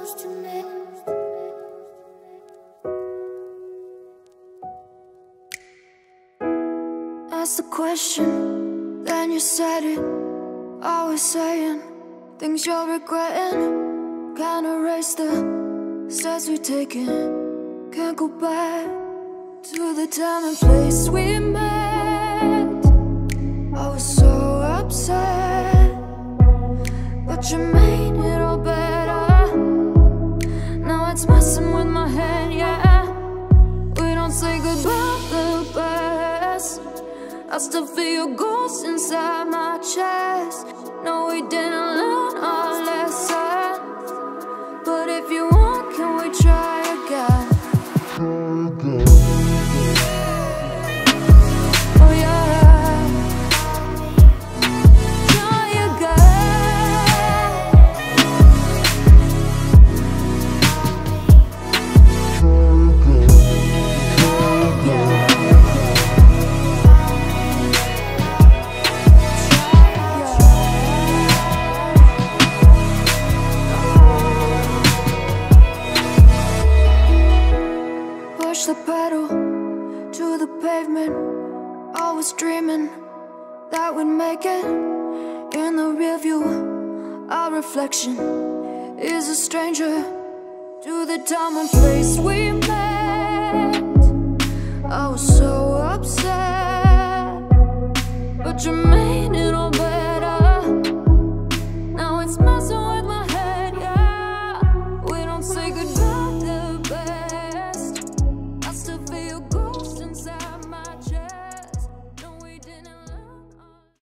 Ask the question, then you said it. Always saying things you're regretting. Can't erase the steps we've taken. Can't go back to the time and place we met. I was so upset, but you made it all better. Now it's messing with my head, yeah. We don't say goodbye the best. I still feel your ghost inside my chest. No, we didn't learn our lesson, but if you want, can we try again? Oh yeah, try again. Push the pedal to the pavement. I was dreaming that we'd make it. In the rear view, our reflection is a stranger to the time and place we met. I was so upset, but you